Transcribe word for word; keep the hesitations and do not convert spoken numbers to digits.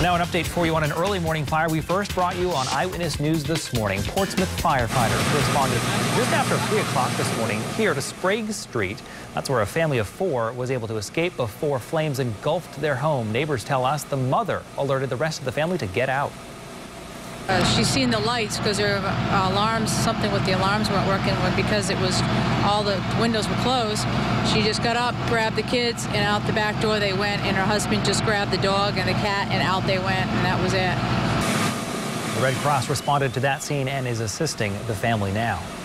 Now an update for you on an early morning fire we first brought you on Eyewitness News this morning. Portsmouth firefighters responded just after three o'clock this morning here to Sprague Street. That's where a family of four was able to escape before flames engulfed their home. Neighbors tell us the mother alerted the rest of the family to get out. Uh, she's seen the lights because her uh, alarms, something with the alarms weren't working because it was all the windows were closed. She just got up, grabbed the kids, and out the back door they went, and her husband just grabbed the dog and the cat, and out they went, and that was it. The Red Cross responded to that scene and is assisting the family now.